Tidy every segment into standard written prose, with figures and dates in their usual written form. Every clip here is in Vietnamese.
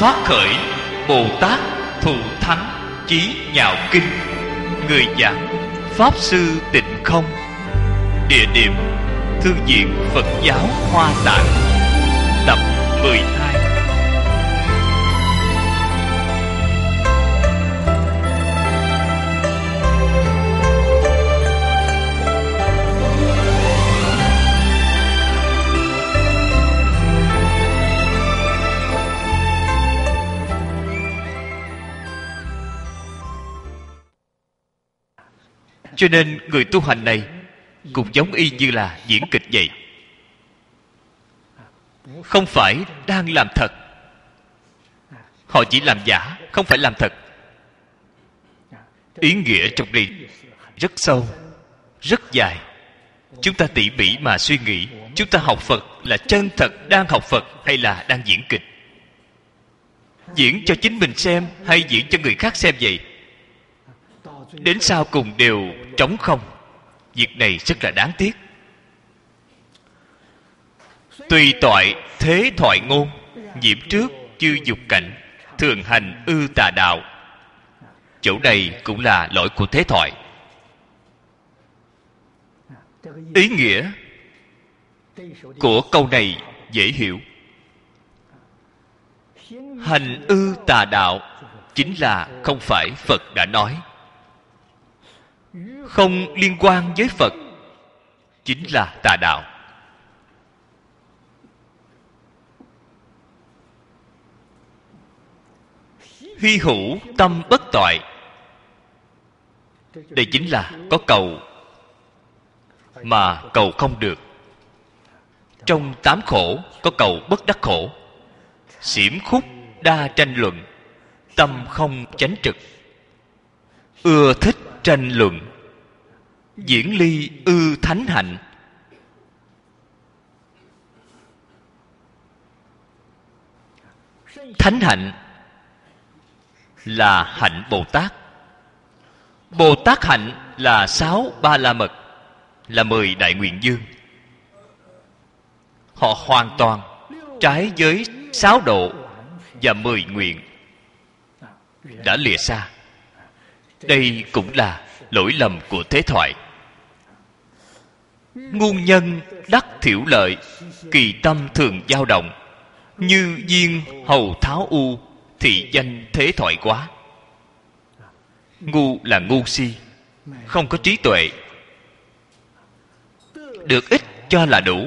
phát khởi Bồ Tát Thù Thắng Chí Nhạo Kinh. Người giảng Pháp Sư Tịnh Không. Địa điểm Thư viện Phật giáo Hoa Tạng. Tập 12. Cho nên người tu hành này cũng giống y như là diễn kịch vậy. Không phải đang làm thật. Họ chỉ làm giả, không phải làm thật. Ý nghĩa trong đây rất sâu, rất dài. Chúng ta tỉ mỉ mà suy nghĩ, chúng ta học Phật là chân thật đang học Phật hay là đang diễn kịch? Diễn cho chính mình xem hay diễn cho người khác xem vậy? Đến sau cùng đều trống không. Việc này rất là đáng tiếc. Tùy toại thế thoại ngôn, nhiễm trước chư dục cảnh, thường hành ư tà đạo. Chỗ này cũng là lỗi của thế thoại. Ý nghĩa của câu này dễ hiểu. Hành ư tà đạo chính là không phải Phật đã nói. Không liên quan với Phật chính là tà đạo. Hy hữu tâm bất toại. Đây chính là có cầu mà cầu không được. Trong 8 khổ có cầu bất đắc khổ. Xiểm khúc đa tranh luận, tâm không chánh trực. Ưa thích tranh luận, diễn ly ư thánh hạnh. Thánh hạnh là hạnh Bồ Tát. Bồ Tát hạnh là 6 Ba La Mật, là 10 Đại Nguyện Dương. Họ hoàn toàn trái với 6 độ và 10 nguyện, đã lìa xa. Đây cũng là lỗi lầm của thế thoại. Ngu nhân đắc thiểu lợi, kỳ tâm thường dao động. Như viên hầu tháo u, thị danh thế thoại quá. Ngu là ngu si, không có trí tuệ. Được ít cho là đủ.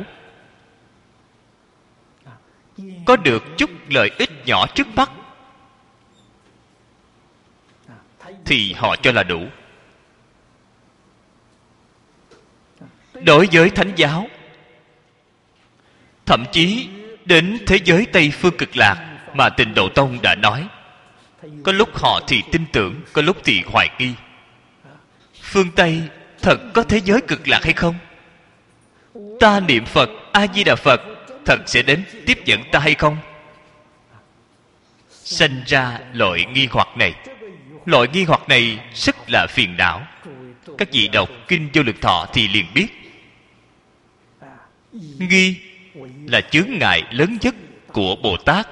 Có được chút lợi ích nhỏ trước mắt thì họ cho là đủ. Đối với thánh giáo, thậm chí đến thế giới Tây Phương Cực Lạc mà Tịnh Độ Tông đã nói, có lúc họ thì tin tưởng, có lúc thì hoài nghi. Phương Tây thật có thế giới cực lạc hay không? Ta niệm Phật A Di Đà Phật thật sẽ đến tiếp dẫn ta hay không? Sanh ra loại nghi hoặc này. Loại nghi hoặc này rất là phiền não. Các vị đọc Kinh Vô Lượng Thọ thì liền biết. Nghi là chướng ngại lớn nhất của Bồ Tát.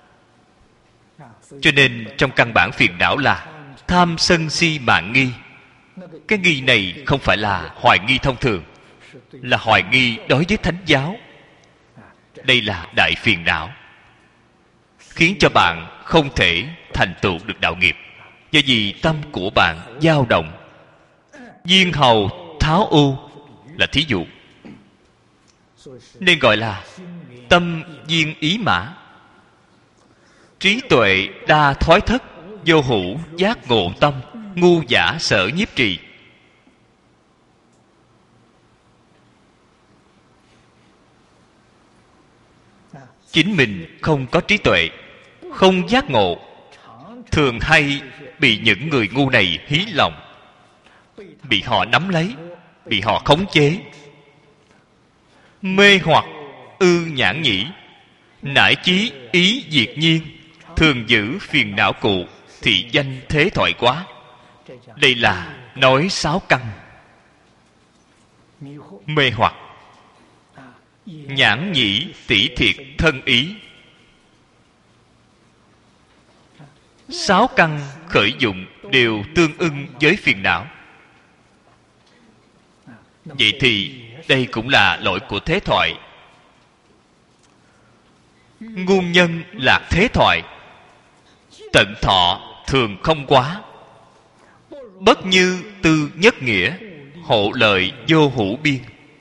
Cho nên trong căn bản phiền não là tham sân si mạn nghi. Cái nghi này không phải là hoài nghi thông thường, là hoài nghi đối với thánh giáo. Đây là đại phiền não, khiến cho bạn không thể thành tựu được đạo nghiệp. Do vì tâm của bạn dao động. Viên hầu tháo u là thí dụ, nên gọi là tâm viên ý mã. Trí tuệ đa thoái thất, vô hữu giác ngộ tâm, ngu giả sở nhiếp trì. Chính mình không có trí tuệ, không giác ngộ, thường hay bị những người ngu này hí lòng, bị họ nắm lấy, bị họ khống chế. Mê hoặc ư nhãn nhĩ, nải chí ý diệt nhiên, thường giữ phiền não cụ, thị danh thế thoại quá. Đây là nói 6 căn. Mê hoặc, nhãn nhĩ tỷ thiệt thân ý. 6 căn khởi dụng đều tương ưng với phiền não. Vậy thì đây cũng là lỗi của thế thoại. Nguồn nhân lạc thế thoại. Tận thọ thường không quá. Bất như tư nhất nghĩa. Hộ lợi vô hữu biên.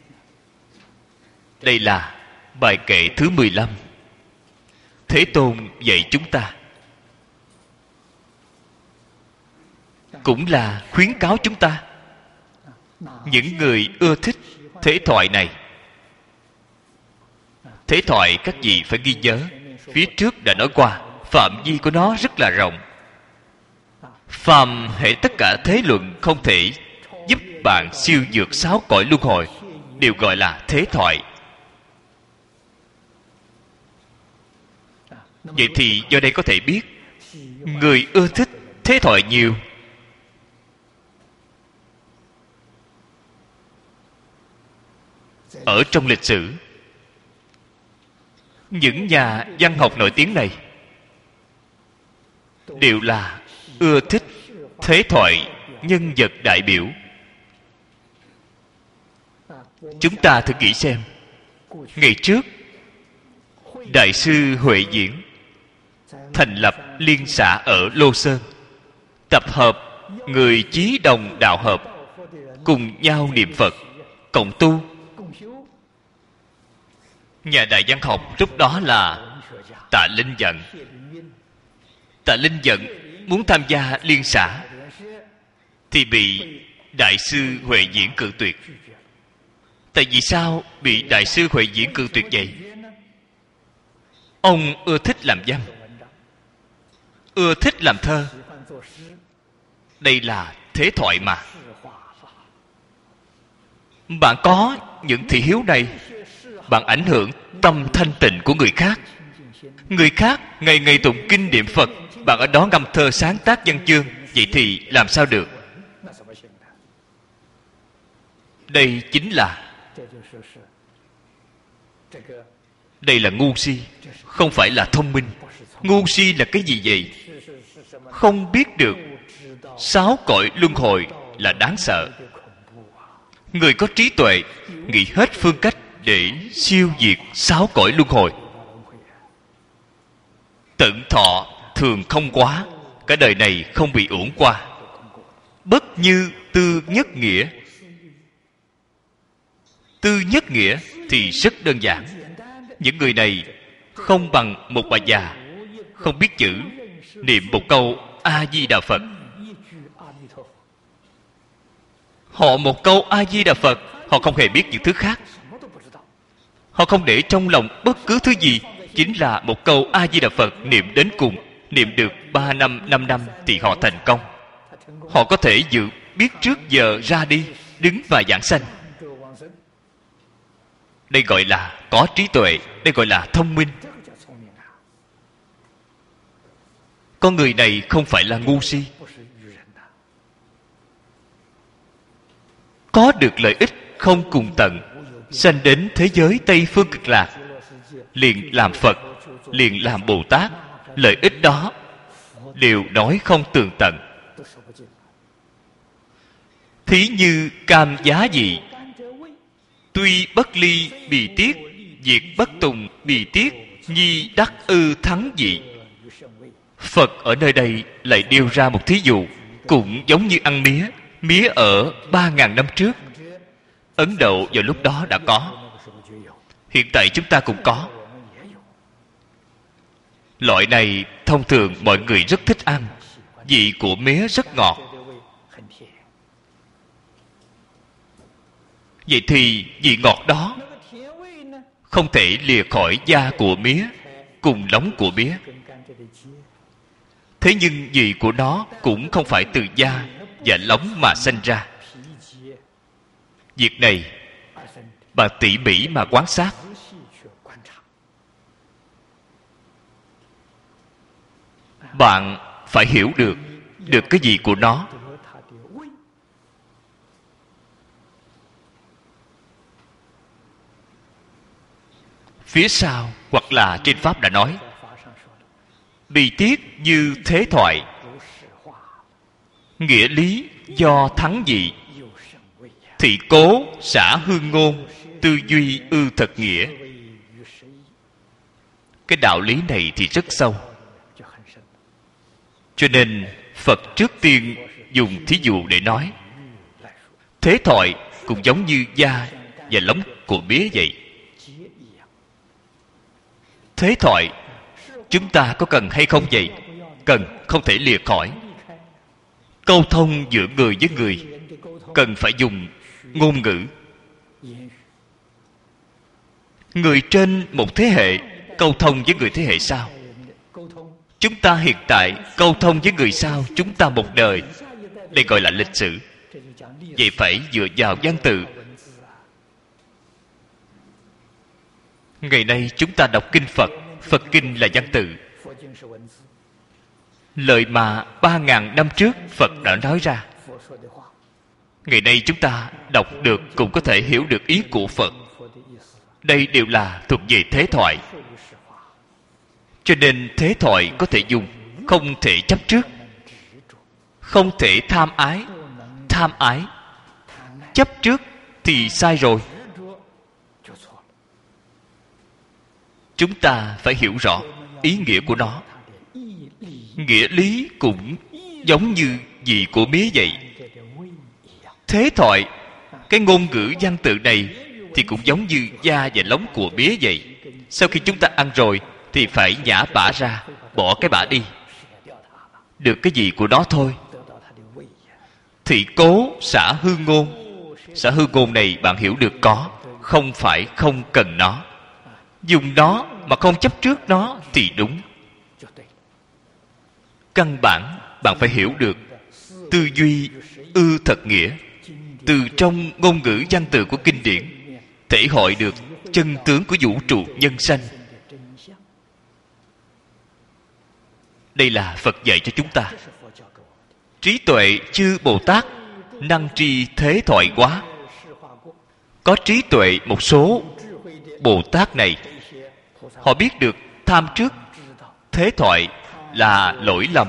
Đây là bài kệ thứ 15. Thế Tôn dạy chúng ta, cũng là khuyến cáo chúng ta. Những người ưa thích thế thoại này, thế thoại các vị phải ghi nhớ, phía trước đã nói qua, phạm vi của nó rất là rộng. Phàm hệ tất cả thế luận không thể giúp bạn siêu vượt 6 cõi luân hồi đều gọi là thế thoại. Vậy thì do đây có thể biết, người ưa thích thế thoại nhiều. Ở trong lịch sử, những nhà văn học nổi tiếng này đều là ưa thích thế thoại nhân vật đại biểu. Chúng ta thử nghĩ xem, ngày trước Đại sư Huệ Diễn thành lập liên xã ở Lô Sơn, tập hợp người chí đồng đạo hợp, cùng nhau niệm Phật, cộng tu. Nhà đại văn học lúc đó là Tạ Linh Vận. Tạ Linh Vận muốn tham gia liên xã thì bị Đại sư Huệ Diễn cự tuyệt. Tại vì sao bị Đại sư Huệ Diễn cự tuyệt vậy? Ông ưa thích làm văn, ưa thích làm thơ. Đây là thế thoại mà. Bạn có những thị hiếu này, bạn ảnh hưởng tâm thanh tịnh của người khác. Người khác ngày ngày tụng kinh niệm Phật, bạn ở đó ngâm thơ sáng tác văn chương, vậy thì làm sao được? Đây chính là ngu si, không phải là thông minh. Ngu si là cái gì vậy? Không biết được 6 cõi luân hồi là đáng sợ. Người có trí tuệ nghĩ hết phương cách để siêu diệt 6 cõi luân hồi. Tận thọ thường không quá. Cả đời này không bị uổng qua. Bất như tư nhất nghĩa. Tư nhất nghĩa thì rất đơn giản. Những người này không bằng một bà già không biết chữ, niệm một câu A Di Đà Phật. Họ một câu A Di Đà Phật, họ không hề biết những thứ khác. Họ không để trong lòng bất cứ thứ gì, chính là một câu A Di Đà Phật niệm đến cùng. Niệm được 3 năm, 5 năm thì họ thành công. Họ có thể dự biết trước giờ ra đi, đứng và giảng sanh. Đây gọi là có trí tuệ, đây gọi là thông minh. Con người này không phải là ngu si. Có được lợi ích không cùng tận, sanh đến thế giới Tây Phương Cực Lạc, liền làm Phật, liền làm Bồ Tát. Lợi ích đó đều nói không tường tận. Thí như cam giá dị, tuy bất ly bì tiết, diệt bất tùng bì tiết, nhi đắc ư thắng dị. Phật ở nơi đây lại điêu ra một thí dụ, cũng giống như ăn mía. Mía ở 3.000 năm trước, Ấn Độ vào lúc đó đã có. Hiện tại chúng ta cũng có. Loại này thông thường mọi người rất thích ăn. Vị của mía rất ngọt. Vậy thì vị ngọt đó không thể lìa khỏi da của mía cùng lóng của mía. Thế nhưng vị của nó cũng không phải từ da và lóng mà sanh ra. Việc này bạn tỉ mỉ mà quan sát, bạn phải hiểu được cái gì của nó. Phía sau hoặc là trên Pháp đã nói, bi tiết như thế thoại, nghĩa lý do thắng dị, thị cố xả hương ngôn, tư duy ư thật nghĩa. Cái đạo lý này thì rất sâu. Cho nên Phật trước tiên dùng thí dụ để nói. Thế thoại cũng giống như da và lông của mía vậy. Thế thoại chúng ta có cần hay không vậy? Cần, không thể lìa khỏi. Câu thông giữa người với người cần phải dùng ngôn ngữ. Người trên một thế hệ câu thông với người thế hệ sau. Chúng ta hiện tại câu thông với người sau chúng ta một đời. Đây gọi là lịch sử. Vậy phải dựa vào văn tự. Ngày nay chúng ta đọc kinh Phật, Phật kinh là văn tự. Lời mà 3.000 năm trước Phật đã nói ra, ngày nay chúng ta đọc được cũng có thể hiểu được ý của Phật. Đây đều là thuộc về thế thoại. Cho nên thế thoại có thể dùng, không thể chấp trước, không thể tham ái. Tham ái, chấp trước thì sai rồi. Chúng ta phải hiểu rõ ý nghĩa của nó. Nghĩa lý cũng giống như vị của mía vậy. Thế thoại, cái ngôn ngữ văn tự này thì cũng giống như da và lông của mía vậy. Sau khi chúng ta ăn rồi thì phải nhả bã ra, bỏ cái bã đi, được cái gì của nó thôi. Thị cố xả hư ngôn. Xả hư ngôn này bạn hiểu được có, không phải không cần nó. Dùng nó mà không chấp trước nó thì đúng. Căn bản bạn phải hiểu được tư duy ư thật nghĩa. Từ trong ngôn ngữ văn tự của kinh điển thể hội được chân tướng của vũ trụ nhân sanh. Đây là Phật dạy cho chúng ta. Trí tuệ chư Bồ Tát năng tri thế thoại quá. Có trí tuệ một số Bồ Tát này, họ biết được tham trước thế thoại là lỗi lầm,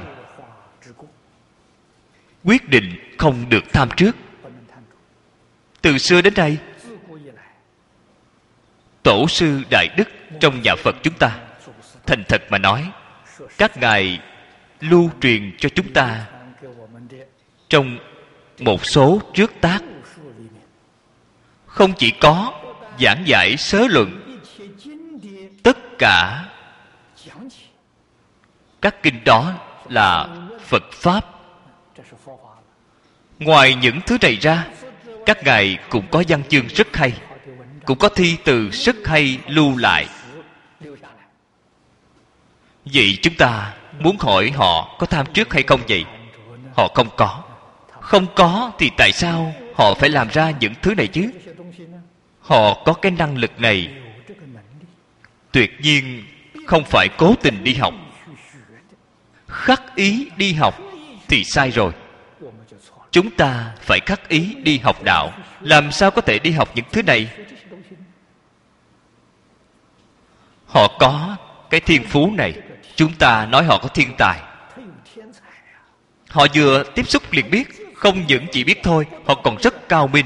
quyết định không được tham trước. Từ xưa đến nay, tổ sư đại đức trong nhà Phật chúng ta, thành thật mà nói, các ngài lưu truyền cho chúng ta trong một số trước tác, không chỉ có giảng giải sớ luận, tất cả các kinh đó là Phật Pháp. Ngoài những thứ này ra, các ngài cũng có văn chương rất hay, cũng có thi từ rất hay lưu lại. Vậy chúng ta muốn hỏi họ có tham trước hay không vậy? Họ không có. Không có thì tại sao họ phải làm ra những thứ này chứ? Họ có cái năng lực này, tuyệt nhiên không phải cố tình đi học. Khắc ý đi học thì sai rồi. Chúng ta phải khắc ý đi học đạo. Làm sao có thể đi học những thứ này? Họ có cái thiên phú này. Chúng ta nói họ có thiên tài. Họ vừa tiếp xúc liền biết. Không những chỉ biết thôi, họ còn rất cao minh.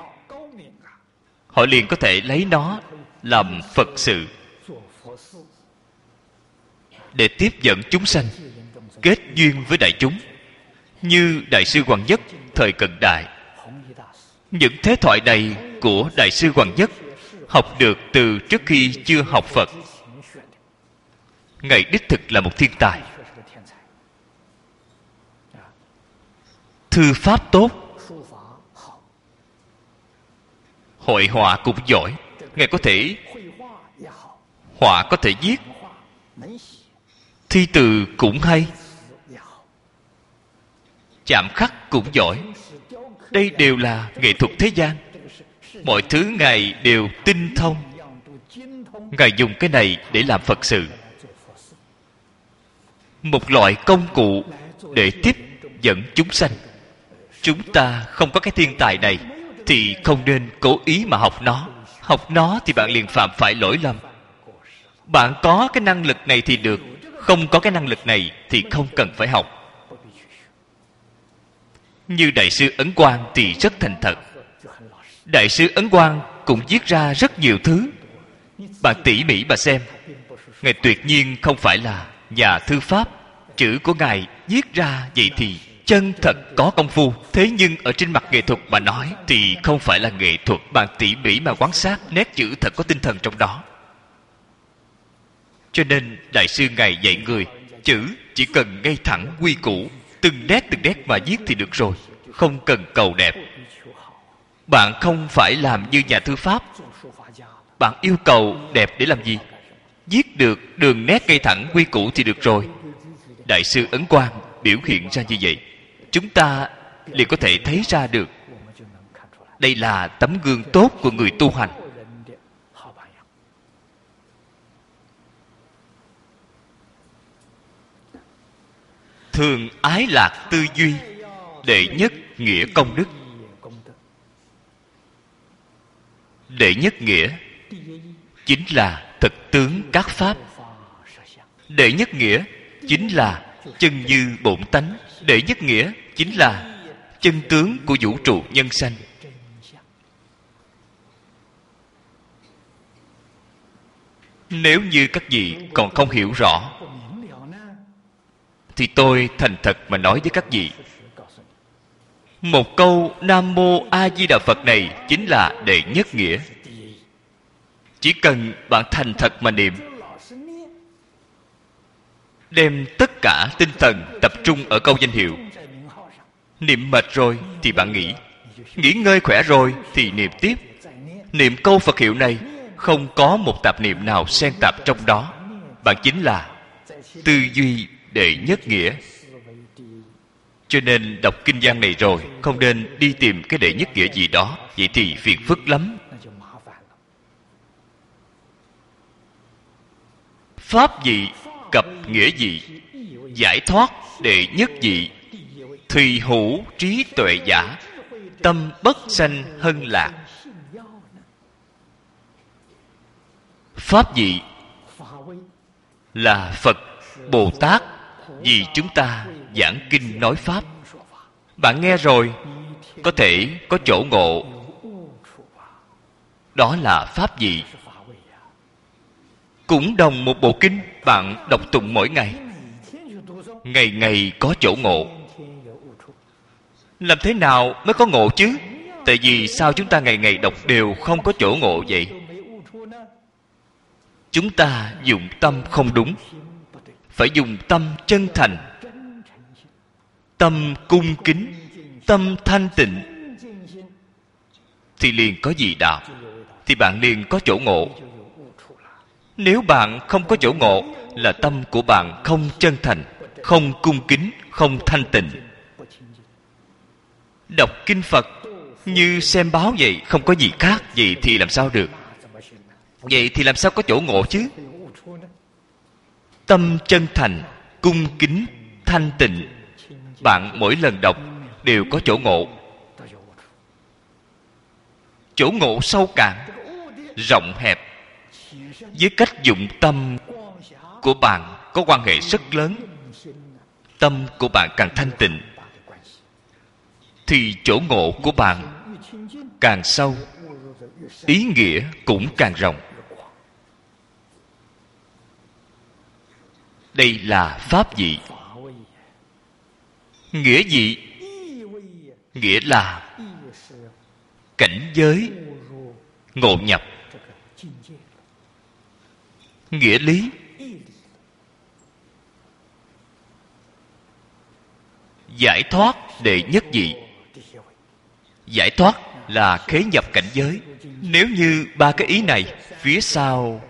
Họ liền có thể lấy nó làm Phật sự, để tiếp dẫn chúng sanh, kết duyên với đại chúng. Như Đại sư Hoằng Nhất thời cận đại, những thế thoại này của Đại sư Hoằng Nhất học được từ trước khi chưa học Phật. Ngài đích thực là một thiên tài. Thư pháp tốt, hội họa cũng giỏi. Ngài có thể họa, có thể viết, thi từ cũng hay, chạm khắc cũng giỏi. Đây đều là nghệ thuật thế gian. Mọi thứ Ngài đều tinh thông. Ngài dùng cái này để làm Phật sự, một loại công cụ để tiếp dẫn chúng sanh. Chúng ta không có cái thiên tài này thì không nên cố ý mà học nó. Học nó thì bạn liền phạm phải lỗi lầm. Bạn có cái năng lực này thì được, không có cái năng lực này thì không cần phải học. Như Đại sư Ấn Quang thì rất thành thật. Đại sư Ấn Quang cũng viết ra rất nhiều thứ. Bạn tỉ mỉ mà xem, Ngài tuyệt nhiên không phải là nhà thư pháp. Chữ của Ngài viết ra vậy thì chân thật có công phu. Thế nhưng ở trên mặt nghệ thuật mà nói thì không phải là nghệ thuật. Bạn tỉ mỉ mà quan sát, nét chữ thật có tinh thần trong đó. Cho nên Đại sư Ngài dạy người, chữ chỉ cần ngay thẳng quy củ, từng nét mà viết thì được rồi, không cần cầu đẹp. Bạn không phải làm như nhà thư pháp. Bạn yêu cầu đẹp để làm gì? Viết được đường nét ngay thẳng quy củ thì được rồi. Đại sư Ấn Quang biểu hiện ra như vậy, chúng ta liền có thể thấy ra được đây là tấm gương tốt của người tu hành. Thường ái lạc tư duy, đệ nhất nghĩa công đức. Đệ nhất nghĩa chính là thực tướng các pháp. Đệ nhất nghĩa chính là chân như bổn tánh. Đệ nhất nghĩa chính là chân tướng của vũ trụ nhân sanh. Nếu như các vị còn không hiểu rõ thì tôi thành thật mà nói với các vị, một câu Nam Mô A Di Đà Phật này chính là đệ nhất nghĩa. Chỉ cần bạn thành thật mà niệm, đem tất cả tinh thần tập trung ở câu danh hiệu. Niệm mệt rồi thì bạn nghỉ ngơi khỏe rồi thì niệm tiếp. Niệm câu Phật hiệu này không có một tạp niệm nào xen tạp trong đó. Bạn chính là tư duy đệ nhất nghĩa. Cho nên đọc kinh văn này rồi không nên đi tìm cái đệ nhất nghĩa gì đó, vậy thì phiền phức lắm. Pháp vị cập nghĩa vị, giải thoát đệ nhất vị, thùy hữu trí tuệ giả, tâm bất sanh hân lạc. Pháp vị là Phật, Bồ Tát vì chúng ta giảng kinh nói Pháp. Bạn nghe rồi có thể có chỗ ngộ, đó là pháp vị. Cũng đồng một bộ kinh bạn đọc tụng mỗi ngày, ngày ngày có chỗ ngộ. Làm thế nào mới có ngộ chứ? Tại vì sao chúng ta ngày ngày đọc đều không có chỗ ngộ vậy? Chúng ta dùng tâm không đúng. Phải dùng tâm chân thành, tâm cung kính, tâm thanh tịnh thì liền có vị đạo, thì bạn liền có chỗ ngộ. Nếu bạn không có chỗ ngộ là tâm của bạn không chân thành, không cung kính, không thanh tịnh. Đọc kinh Phật như xem báo vậy, không có gì khác. Vậy thì làm sao được? Vậy thì làm sao có chỗ ngộ chứ? Tâm chân thành, cung kính, thanh tịnh, bạn mỗi lần đọc đều có chỗ ngộ. Chỗ ngộ sâu cạn, rộng hẹp với cách dụng tâm của bạn có quan hệ rất lớn. Tâm của bạn càng thanh tịnh thì chỗ ngộ của bạn càng sâu, ý nghĩa cũng càng rộng. Đây là pháp vị. Nghĩa vị nghĩa là cảnh giới ngộ nhập. Nghĩa lý giải thoát đệ nhất vị. Giải thoát là khế nhập cảnh giới. Nếu như ba cái ý này phía sau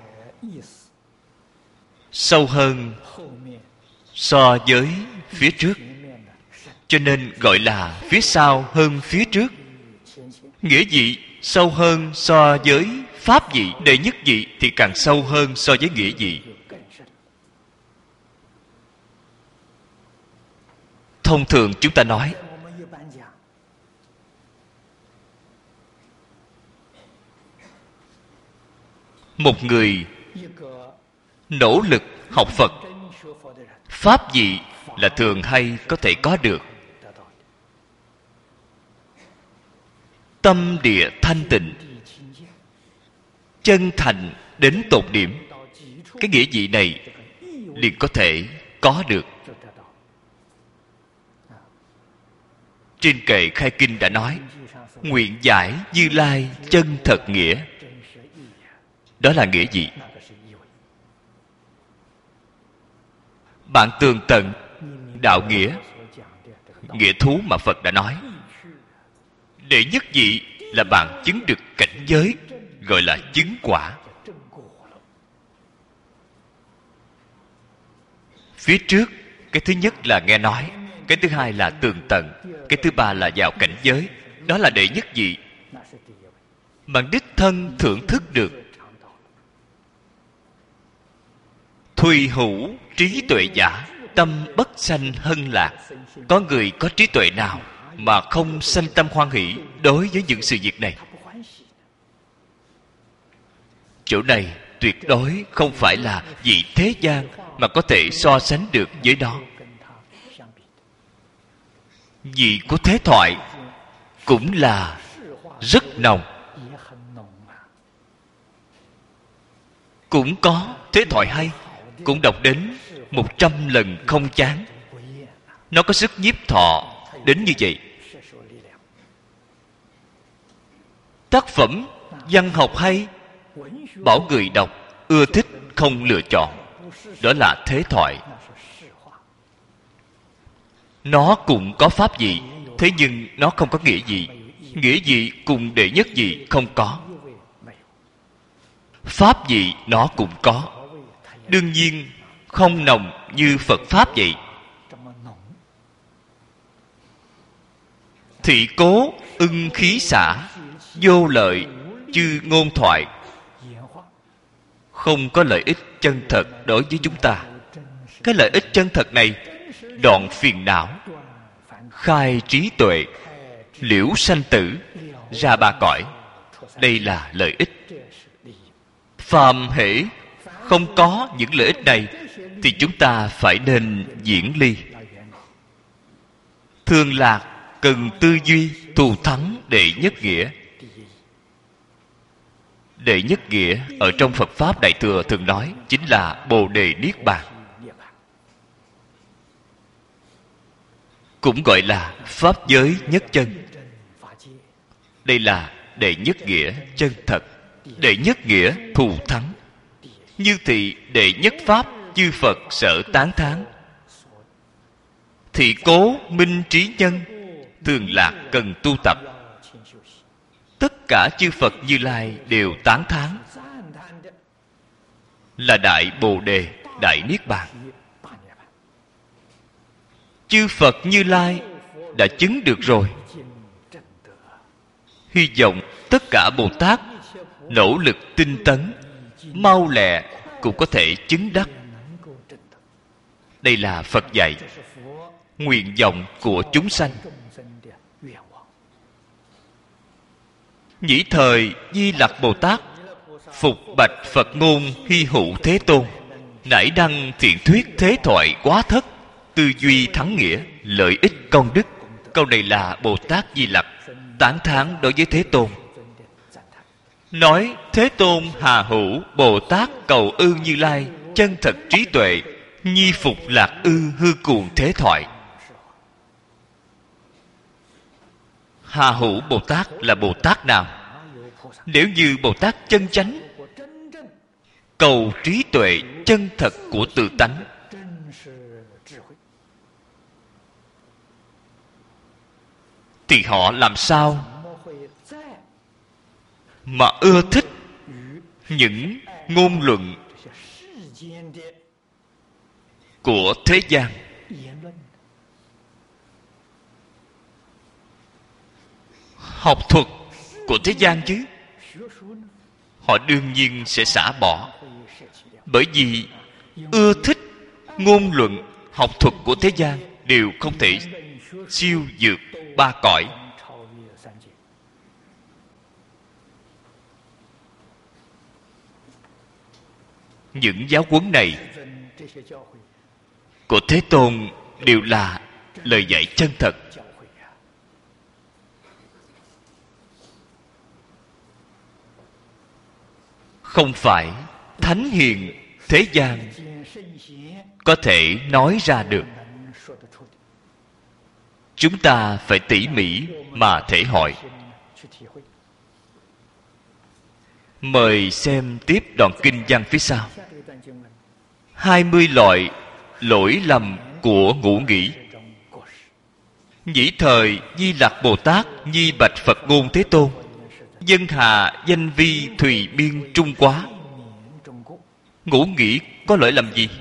sâu hơn so với phía trước, cho nên gọi là phía sau hơn phía trước. Nghĩa vị sâu hơn so với pháp vị. Đệ nhất vị thì càng sâu hơn so với nghĩa vị. Thông thường chúng ta nói một người nỗ lực học Phật Pháp gì là thường hay có thể có được. Tâm địa thanh tịnh, chân thành đến tột điểm, cái nghĩa vị này liền có thể có được. Trên kệ khai kinh đã nói: nguyện giải Như Lai chân thật nghĩa. Đó là nghĩa gì? Bạn tường tận đạo nghĩa, nghĩa thú mà Phật đã nói. Đệ nhất vị là bạn chứng được cảnh giới, gọi là chứng quả. Phía trước, cái thứ nhất là nghe nói, cái thứ hai là tường tận, cái thứ ba là vào cảnh giới. Đó là đệ nhất vị. Bạn đích thân thưởng thức được. Thùy hữu trí tuệ giả, tâm bất sanh hân lạc. Có người có trí tuệ nào mà không sanh tâm hoan hỷ đối với những sự việc này? Chỗ này tuyệt đối không phải là vị thế gian mà có thể so sánh được với đó. Vị của thế thoại cũng là rất nồng. Cũng có thế thoại hay, cũng đọc đến 100 lần không chán. Nó có sức nhiếp thọ đến như vậy. Tác phẩm văn học hay, bảo người đọc ưa thích không lựa chọn. Đó là thế thoại. Nó cũng có pháp vị, thế nhưng nó không có nghĩa gì. Nghĩa gì cùng đệ nhất gì không có. Pháp vị nó cũng có, đương nhiên không nồng như Phật Pháp vậy. Thị cố ưng khí xả, vô lợi chư ngôn thoại. Không có lợi ích chân thật đối với chúng ta. Cái lợi ích chân thật này đoạn phiền não, khai trí tuệ, liễu sanh tử, ra ba cõi. Đây là lợi ích. Phàm hễ không có những lợi ích này thì chúng ta phải nên diễn ly. Thường lạc cần tư duy thù thắng đệ nhất nghĩa. Đệ nhất nghĩa ở trong Phật Pháp Đại Thừa thường nói chính là Bồ Đề Niết Bàn, cũng gọi là Pháp giới nhất chân. Đây là đệ nhất nghĩa chân thật, đệ nhất nghĩa thù thắng. Như thị đệ nhất Pháp chư Phật sở tán thán. Thị cố minh trí nhân, thường lạc cần tu tập. Tất cả chư Phật Như Lai đều tán thán, là Đại Bồ Đề, Đại Niết Bàn. Chư Phật Như Lai đã chứng được rồi. Hy vọng tất cả Bồ Tát nỗ lực tinh tấn, mau lẹ cũng có thể chứng đắc. Đây là Phật dạy, nguyện vọng của chúng sanh. Nhĩ thời Di Lặc Bồ Tát phục bạch Phật ngôn hy hữu Thế Tôn, nải đăng thiện thuyết thế thoại quá thất, tư duy thắng nghĩa, lợi ích công đức. Câu này là Bồ Tát Di Lặc tán thán đối với Thế Tôn, nói Thế Tôn hà hữu Bồ Tát cầu ư Như Lai, chân thật trí tuệ, nhi phục lạc ư hư cuồng thế thoại. Hà hữu Bồ Tát là Bồ Tát nào? Nếu như Bồ Tát chân chánh, cầu trí tuệ chân thật của tự tánh, thì họ làm sao mà ưa thích những ngôn luận của thế gian? Học thuật của thế gian chứ. Họ đương nhiên sẽ xả bỏ, bởi vì ưa thích ngôn luận học thuật của thế gian đều không thể siêu vượt ba cõi. Những giáo huấn này của Thế Tôn đều là lời dạy chân thật. Không phải thánh hiền thế gian có thể nói ra được. Chúng ta phải tỉ mỉ mà thể hội. Mời xem tiếp đoạn kinh văn phía sau. 20 loại lỗi lầm của ngũ nghĩ. Nhĩ thời Di Lặc Bồ Tát nhi bạch Phật ngôn Thế Tôn: dân hà danh vi thùy miên trung quá. Ngũ nghĩ có lỗi lầm gì?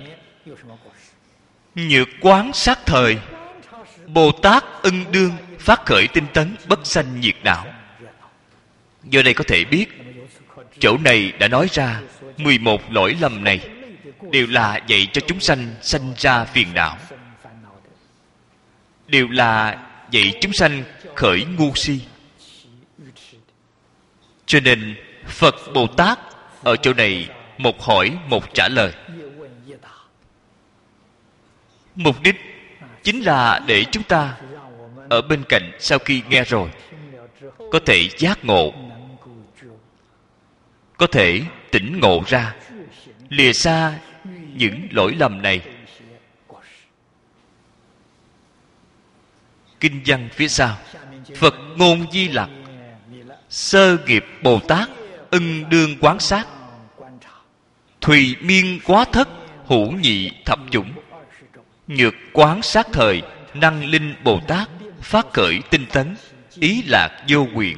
Nhược quán sát thời, Bồ Tát ân đương phát khởi tinh tấn bất sanh nhiệt não. Do đây có thể biết, chỗ này đã nói ra 11 lỗi lầm này đều là dạy cho chúng sanh sanh ra phiền não, đều là dạy chúng sanh khởi ngu si. Cho nên Phật Bồ Tát ở chỗ này một hỏi một trả lời. Mục đích chính là để chúng ta ở bên cạnh sau khi nghe rồi có thể giác ngộ, có thể tỉnh ngộ ra, lìa xa những lỗi lầm này. Kinh văn phía sau: Phật ngôn Di Lặc, sơ nghiệp Bồ Tát ân đương quán sát, thùy miên quá thất hữu nhị thập chủng. Nhược quán sát thời, năng linh Bồ Tát phát khởi tinh tấn, ý lạc vô nguyện.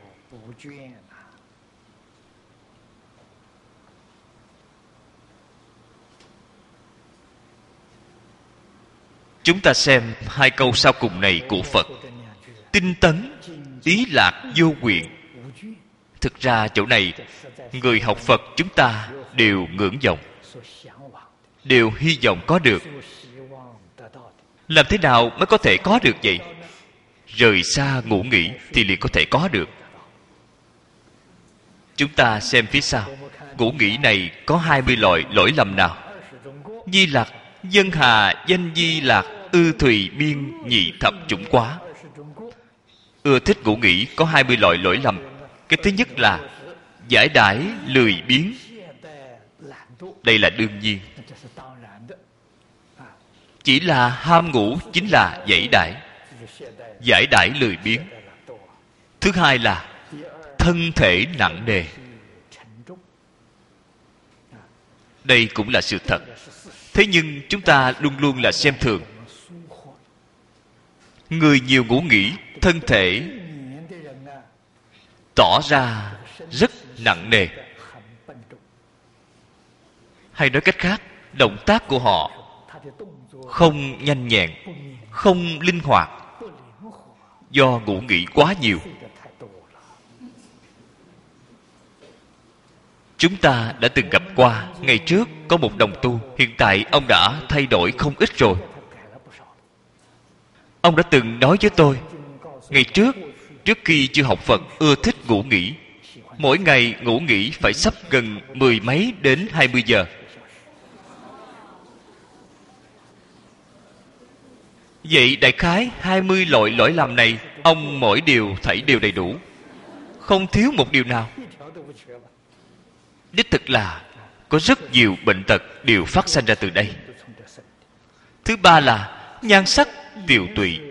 Chúng ta xem hai câu sau cùng này của Phật: tinh tấn, ý lạc vô nguyện. Thực ra chỗ này người học Phật chúng ta đều ngưỡng vọng, đều hy vọng có được. Làm thế nào mới có thể có được vậy? Rời xa ngũ nghĩ thì liền có thể có được. Chúng ta xem phía sau. Ngũ nghĩ này có 20 loại lỗi lầm nào? Di Lặc, dân hà danh Di Lặc, ư thùy miên nhị thập chủng quá. Ưa thích ngũ nghĩ có 20 loại lỗi lầm. Cái thứ nhất là giải đãi lười biếng. Đây là đương nhiên. Chỉ là ham ngủ chính là giải đãi lười biếng. Thứ hai là thân thể nặng nề. Đây cũng là sự thật. Thế nhưng chúng ta luôn luôn là xem thường. Người nhiều ngủ nghỉ, thân thể tỏ ra rất nặng nề. Hay nói cách khác, động tác của họ không nhanh nhẹn, không linh hoạt, do ngủ nghỉ quá nhiều. Chúng ta đã từng gặp qua. Ngày trước có một đồng tu, hiện tại ông đã thay đổi không ít rồi. Ông đã từng nói với tôi, ngày trước khi chưa học Phật, ưa thích ngủ nghỉ. Mỗi ngày ngủ nghỉ phải sắp gần 10 mấy đến 20 giờ. Vậy đại khái 20 loại lỗi lầm này, ông mỗi điều thảy đều đầy đủ, không thiếu một điều nào. Đích thực là có rất nhiều bệnh tật đều phát sinh ra từ đây. Thứ ba là nhan sắc tiều tụy,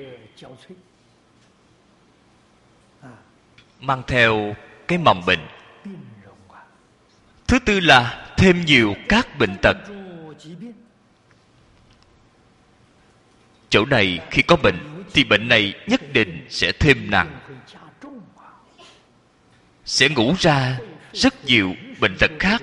mang theo cái mầm bệnh. Thứ tư là thêm nhiều các bệnh tật. Chỗ này khi có bệnh thì bệnh này nhất định sẽ thêm nặng, sẽ ngủ ra rất nhiều bệnh tật khác.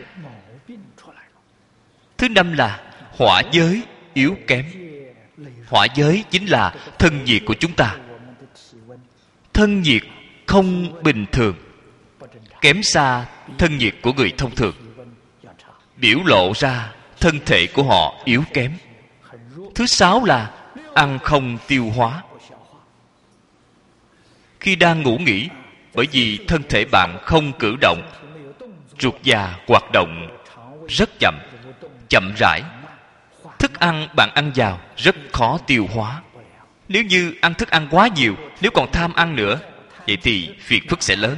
Thứ năm là hỏa giới yếu kém. Hỏa giới chính là thân nhiệt của chúng ta. Thân nhiệt không bình thường, kém xa thân nhiệt của người thông thường, biểu lộ ra thân thể của họ yếu kém. Thứ sáu là ăn không tiêu hóa. Khi đang ngủ nghỉ, bởi vì thân thể bạn không cử động, ruột già hoạt động rất chậm, chậm rãi, Thức ăn bạn ăn vào rất khó tiêu hóa. Nếu như ăn thức ăn quá nhiều, nếu còn tham ăn nữa, vậy thì phiền phức sẽ lớn.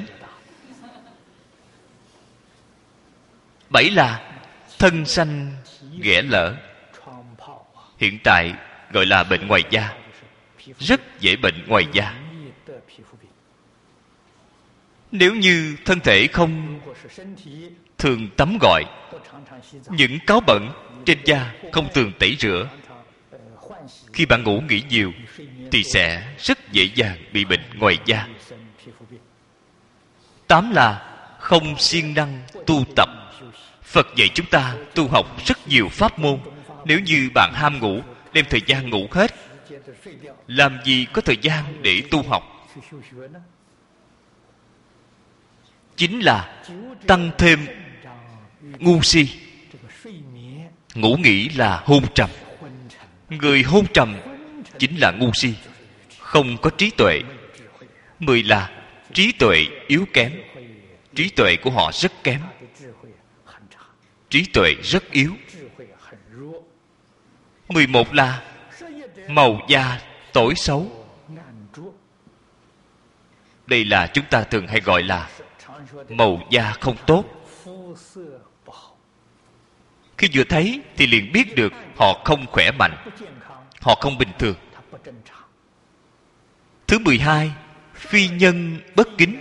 7 là thân sanh ghẻ lở. Hiện tại gọi là bệnh ngoài da, rất dễ bệnh ngoài da. Nếu như thân thể không thường tắm gội, những cáu bẩn trên da không thường tẩy rửa, khi bạn ngủ nghỉ nhiều thì sẽ rất dễ dàng bị bệnh ngoài da. 8 là không siêng năng tu tập. Phật dạy chúng ta tu học rất nhiều pháp môn. Nếu như bạn ham ngủ, đem thời gian ngủ hết, làm gì có thời gian để tu học? 9 là tăng thêm ngu si. Ngủ nghỉ là hôn trầm. Người hôn trầm chính là ngu si, không có trí tuệ. 10 là trí tuệ yếu kém. Trí tuệ của họ rất kém. Trí tuệ rất yếu. 11 là màu da tối xấu. Đây là chúng ta thường hay gọi là màu da không tốt. Khi vừa thấy thì liền biết được họ không khỏe mạnh, họ không bình thường. Thứ 12, phi nhân bất kính.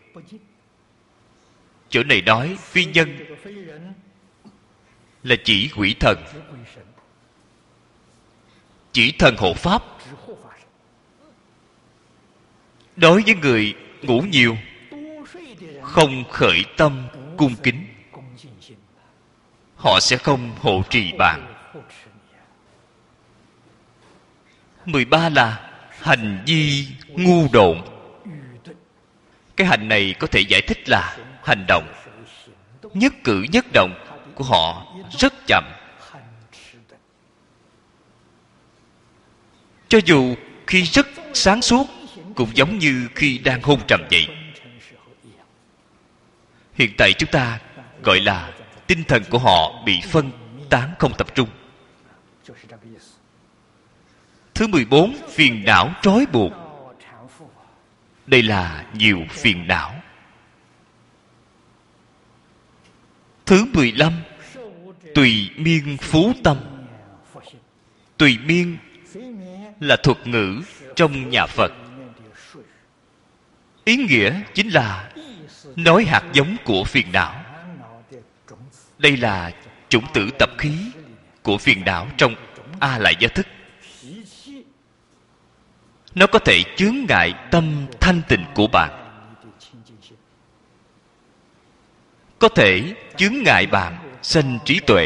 Chỗ này nói phi nhân là chỉ quỷ thần, chỉ thần hộ pháp. Đối với người ngủ nhiều, không khởi tâm cung kính, họ sẽ không hộ trì bạn. 13 là hành vi ngu độn. Cái hành này có thể giải thích là hành động. Nhất cử nhất động của họ rất chậm. Cho dù khi rất sáng suốt, cũng giống như khi đang hôn trầm vậy. Hiện tại chúng ta gọi là tinh thần của họ bị phân tán, không tập trung. Thứ 14, phiền não trói buộc. Đây là nhiều phiền não. Thứ 15, tùy miên phú tâm. Tùy miên là thuật ngữ trong nhà Phật. Ý nghĩa chính là nói hạt giống của phiền não. Đây là chủng tử tập khí của phiền não trong A Lại Gia Thức. Nó có thể chướng ngại tâm thanh tịnh của bạn, có thể chướng ngại bạn sanh trí tuệ.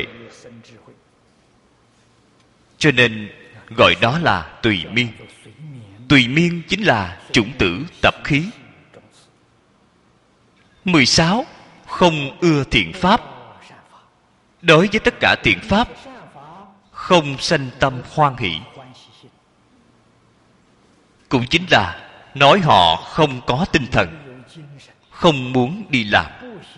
Cho nên gọi đó là tùy miên. Tùy miên chính là chủng tử tập khí. 16, không ưa thiện pháp. Đối với tất cả thiện pháp, không sanh tâm hoan hỷ. Cũng chính là nói họ không có tinh thần, không muốn đi làm.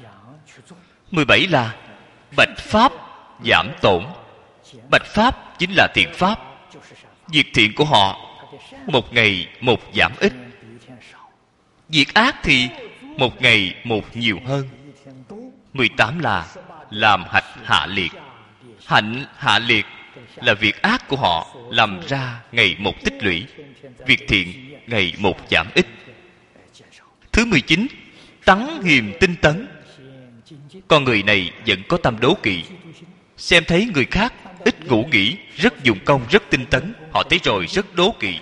17 là bạch pháp giảm tổn. Bạch pháp chính là thiện pháp. Việc thiện của họ một ngày một giảm ít, việc ác thì một ngày một nhiều hơn. 18 là làm hạnh hạ liệt. Hạnh hạ liệt là việc ác của họ làm ra ngày một tích lũy, việc thiện ngày một giảm ít. Thứ 19, tắng hiềm tinh tấn. Con người này vẫn có tâm đố kỵ. Xem thấy người khác ít ngủ nghỉ, rất dụng công, rất tinh tấn, họ thấy rồi rất đố kỵ,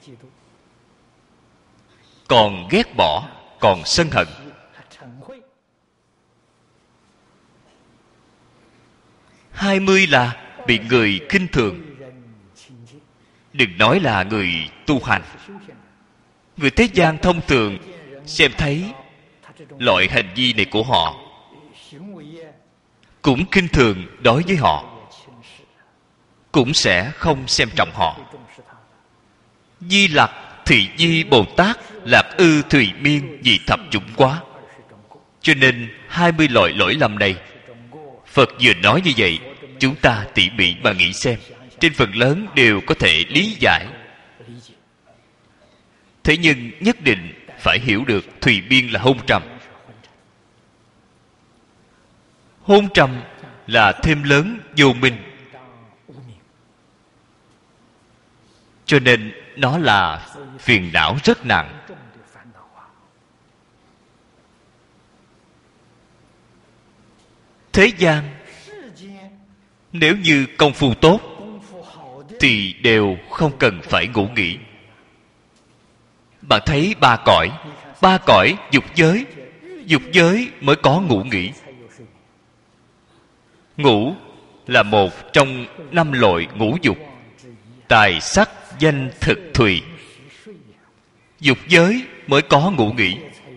còn ghét bỏ, còn sân hận. 20 là bị người khinh thường. Đừng nói là người tu hành, người thế gian thông thường xem thấy loại hành vi này của họ cũng khinh thường đối với họ, cũng sẽ không xem trọng họ. Di Lặc Thị Di Bồ Tát lạc ư thùy miên vì thập chủng quá. Cho nên 20 loại lỗi lầm này Phật vừa nói như vậy chúng ta tỉ mỉ mà nghĩ xem, trên phần lớn đều có thể lý giải. Thế nhưng nhất định phải hiểu được thùy biên là hôn trầm. Hôn trầm là thêm lớn vô minh, cho nên nó là phiền não rất nặng. Thế gian nếu như công phu tốt thì đều không cần phải ngủ nghỉ. Bạn thấy ba cõi dục giới mới có ngủ nghỉ. Ngủ là một trong 5 loại ngũ dục: tài sắc danh thực thùy. Dục giới mới có ngủ nghỉ.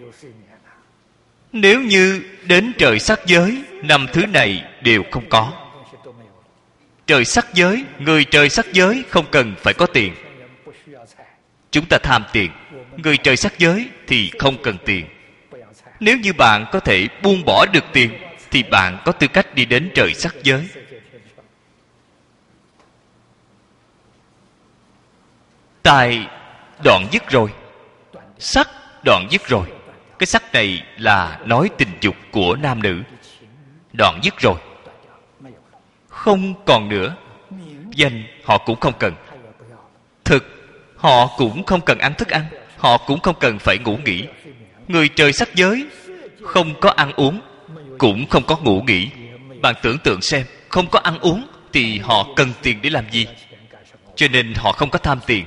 Nếu như đến trời sắc giới, 5 thứ này đều không có. Trời sắc giới, người trời sắc giới không cần phải có tiền. Chúng ta tham tiền. Người trời sắc giới thì không cần tiền. Nếu như bạn có thể buông bỏ được tiền thì bạn có tư cách đi đến trời sắc giới. Tài đoạn dứt rồi, sắc đoạn dứt rồi. Cái sắc này là nói tình dục của nam nữ. Đoạn dứt rồi, không còn nữa. Danh họ cũng không cần. Thực họ cũng không cần ăn thức ăn. Họ cũng không cần phải ngủ nghỉ. Người trời sắc giới không có ăn uống, cũng không có ngủ nghỉ. Bạn tưởng tượng xem, không có ăn uống thì họ cần tiền để làm gì? Cho nên họ không có tham tiền.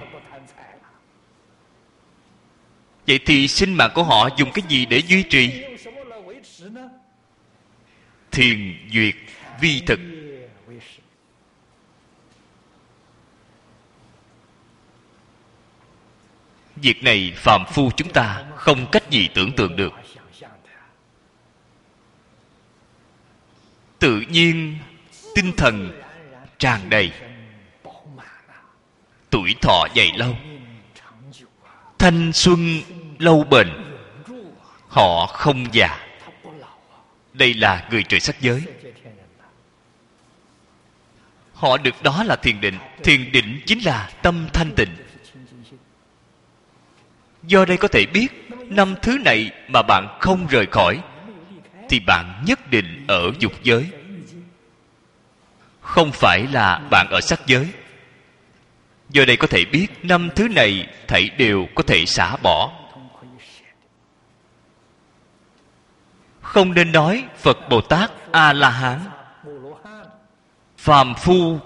Vậy thì sinh mạng của họ dùng cái gì để duy trì? Thiền duyệt vi thực. Việc này phàm phu chúng ta không cách gì tưởng tượng được. Tự nhiên tinh thần tràn đầy, tuổi thọ dày lâu, thanh xuân lâu bền, họ không già. Đây là người trời sắc giới. Họ được đó là thiền định. Thiền định chính là tâm thanh tịnh. Do đây có thể biết 5 thứ này mà bạn không rời khỏi thì bạn nhất định ở dục giới, không phải là bạn ở sắc giới. Do đây có thể biết 5 thứ này thảy đều có thể xả bỏ. Không nên nói Phật Bồ Tát A La Hán. Phàm phu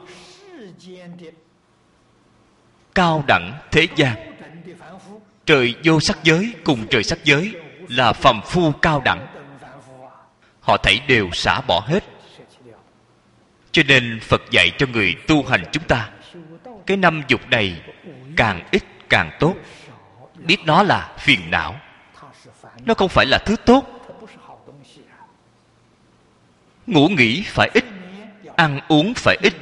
cao đẳng thế gian, trời vô sắc giới cùng trời sắc giới là phàm phu cao đẳng. Họ thảy đều xả bỏ hết. Cho nên Phật dạy cho người tu hành chúng ta, cái 5 dục này càng ít càng tốt. Biết nó là phiền não, nó không phải là thứ tốt. Ngủ nghỉ phải ít, ăn uống phải ít.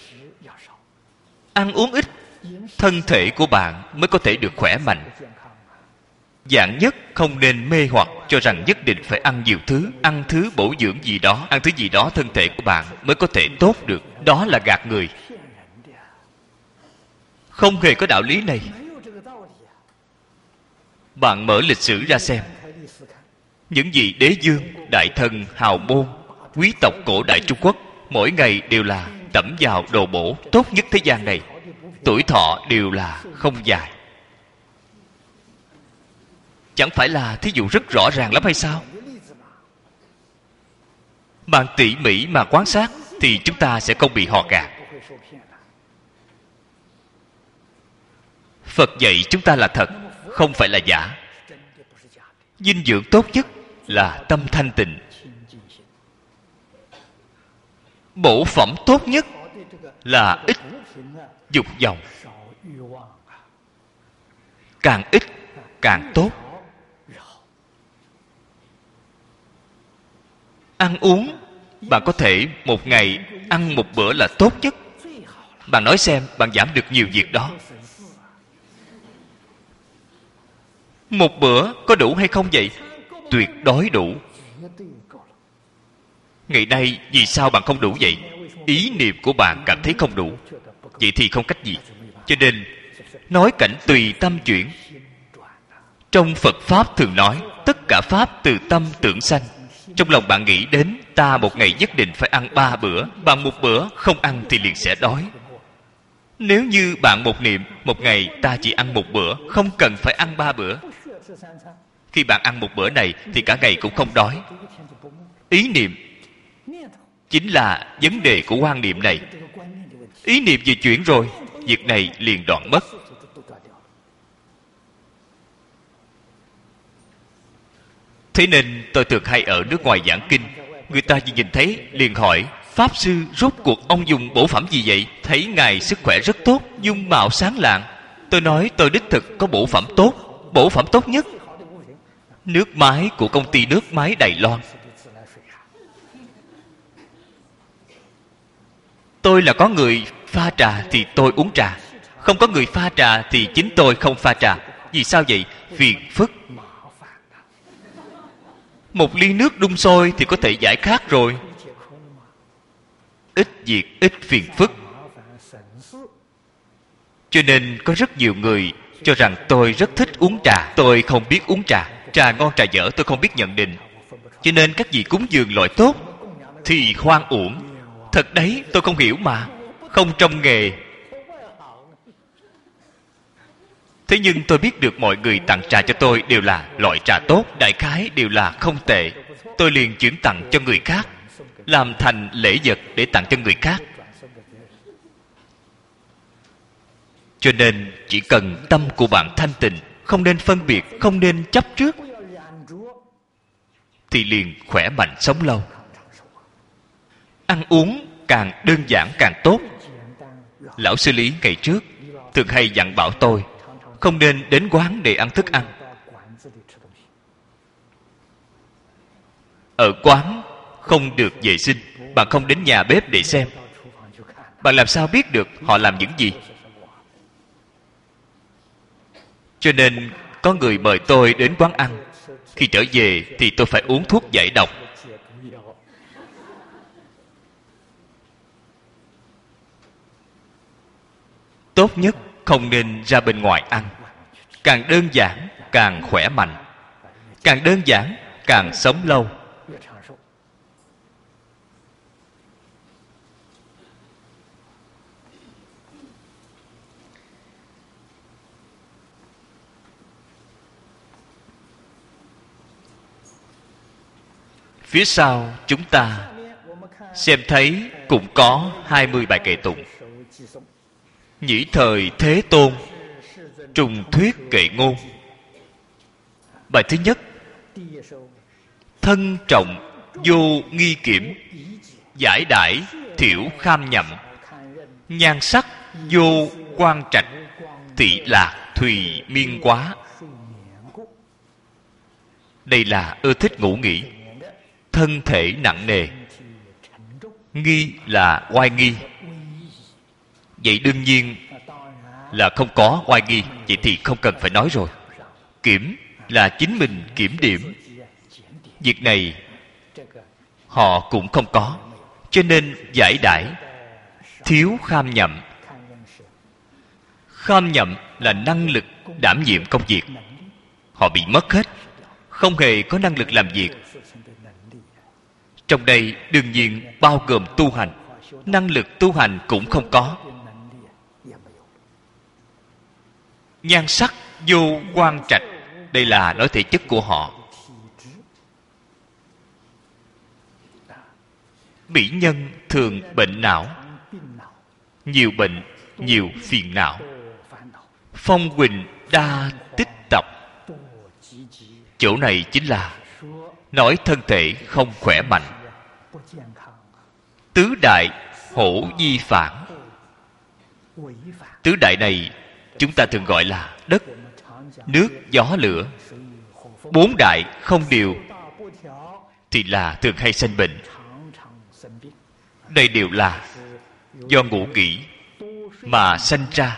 Ăn uống ít, thân thể của bạn mới có thể được khỏe mạnh. Dạng nhất không nên mê hoặc cho rằng nhất định phải ăn nhiều thứ, ăn thứ bổ dưỡng gì đó, ăn thứ gì đó thân thể của bạn mới có thể tốt được. Đó là gạt người. Không hề có đạo lý này. Bạn mở lịch sử ra xem, những vị đế dương, đại thần, hào môn, quý tộc cổ đại Trung Quốc mỗi ngày đều là tẩm vào đồ bổ tốt nhất thế gian này. Tuổi thọ đều là không dài. Chẳng phải là thí dụ rất rõ ràng lắm hay sao? Bạn tỉ mỉ mà quan sát thì chúng ta sẽ không bị họ gạt. Phật dạy chúng ta là thật, không phải là giả. Dinh dưỡng tốt nhất là tâm thanh tịnh. Bổ phẩm tốt nhất là ít dục vọng. Càng ít càng tốt. Ăn uống, bạn có thể một ngày ăn một bữa là tốt nhất. Bạn nói xem, bạn giảm được nhiều việc đó. Một bữa có đủ hay không vậy? Tuyệt đối đủ. Ngày nay vì sao bạn không đủ vậy? ý niệm của bạn cảm thấy không đủ, vậy thì không cách gì. Cho nên nói cảnh tùy tâm chuyển. Trong Phật Pháp thường nói tất cả Pháp từ tâm tưởng sanh. Trong lòng bạn nghĩ đến ta một ngày nhất định phải ăn 3 bữa, bạn một bữa không ăn thì liền sẽ đói. Nếu như bạn một niệm một ngày ta chỉ ăn một bữa, không cần phải ăn 3 bữa, khi bạn ăn một bữa này thì cả ngày cũng không đói. Ý niệm chính là vấn đề của quan niệm này. Ý niệm vừa chuyển rồi, việc này liền đoạn mất. Thế nên tôi thường hay ở nước ngoài giảng kinh, người ta vừa nhìn thấy liền hỏi: Pháp sư, rốt cuộc ông dùng bổ phẩm gì vậy? Thấy ngài sức khỏe rất tốt, dung mạo sáng lạng. Tôi nói tôi đích thực có bổ phẩm tốt. Bổ phẩm tốt nhất nước máy của công ty nước máy Đài Loan. Tôi là có người pha trà thì tôi uống trà, không có người pha trà thì chính tôi không pha trà. Vì sao vậy? Phiền phức. Một ly nước đun sôi thì có thể giải khát rồi. Ít việc ít phiền phức. Cho nên có rất nhiều người cho rằng tôi rất thích uống trà. Tôi không biết uống trà. Trà ngon trà dở tôi không biết nhận định. Cho nên các vị cúng dường loại tốt thì hoan uổng. Thật đấy, tôi không hiểu mà. Không trong nghề. Thế nhưng tôi biết được mọi người tặng trà cho tôi đều là loại trà tốt, đại khái đều là không tệ. Tôi liền chuyển tặng cho người khác, làm thành lễ vật để tặng cho người khác. Cho nên chỉ cần tâm của bạn thanh tịnh, không nên phân biệt, không nên chấp trước, thì liền khỏe mạnh sống lâu. Ăn uống càng đơn giản càng tốt. Lão sư Lý ngày trước thường hay dặn bảo tôi không nên đến quán để ăn thức ăn. Ở quán không được vệ sinh, bạn không đến nhà bếp để xem, bạn làm sao biết được họ làm những gì? Cho nên có người mời tôi đến quán ăn, khi trở về thì tôi phải uống thuốc giải độc. Tốt nhất không nên ra bên ngoài ăn. Càng đơn giản càng khỏe mạnh, càng đơn giản càng sống lâu. Phía sau chúng ta xem thấy cũng có 20 bài kệ tụng. Nhĩ thời Thế Tôn, trùng thuyết kệ ngôn. Bài thứ nhất: thân trọng vô nghi kiểm, giải đãi thiểu kham nhậm, nhan sắc vô quan trạch, tị lạc thùy miên quá. Đây là ưa thích ngủ nghỉ. Thân thể nặng nề, nghi là oai nghi. Vậy đương nhiên là không có oai nghi, vậy thì không cần phải nói rồi. Kiểm là chính mình kiểm điểm. Việc này họ cũng không có. Cho nên giải đãi thiếu kham nhậm. Kham nhậm là năng lực đảm nhiệm công việc. Họ bị mất hết, không hề có năng lực làm việc. Trong đây đương nhiên bao gồm tu hành. Năng lực tu hành cũng không có. Nhan sắc vô quan trạch, đây là nói thể chất của họ. Mỹ nhân thường bệnh não, nhiều bệnh, nhiều phiền não. Phong huỳnh đa tích tập. Chỗ này chính là nói thân thể không khỏe mạnh. Tứ đại hổ vi phản. Tứ đại này chúng ta thường gọi là đất, nước, gió, lửa. Bốn đại không điều thì là thường hay sanh bệnh. Đây đều là do ngủ nghỉ mà sanh ra.